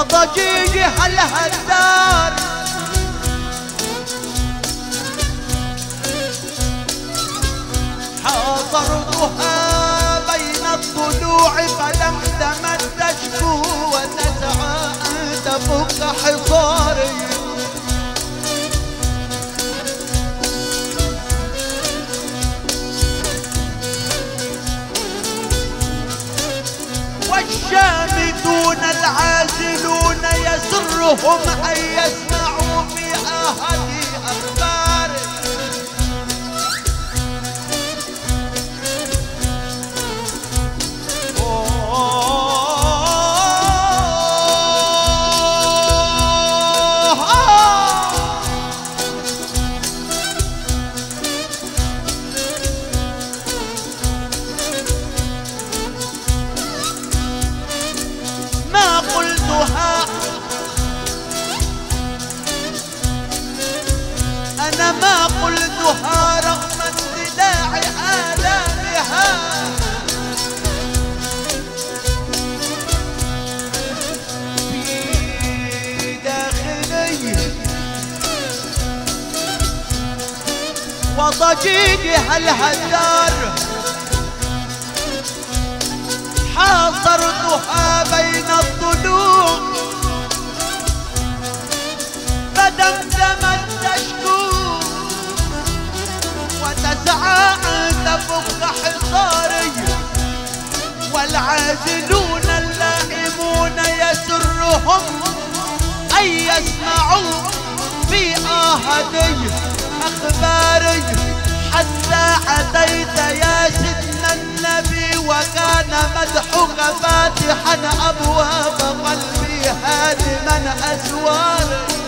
وضجيجها الهدار حاضرتها بين الضلوع فلم تمت تشكو وتسعى أن تفك حصاري والشامتون العازلون يسرهم أن يسمعوا في آهتي أخباري ما قلتها أنا ما قلتها رغم اندلاع آلامها في داخلي وضجيجها الهدار حاصرتها بين الضلوع فدمدمت تشكو وتسعى أن تفك حصاري والعازلون اللائمون يسرهم أن يسمعوا في آهتي أخباري حتى أتيت يا سيدنا النبي وكان مدحك فاتحا أبواب قلبي هادما أسواري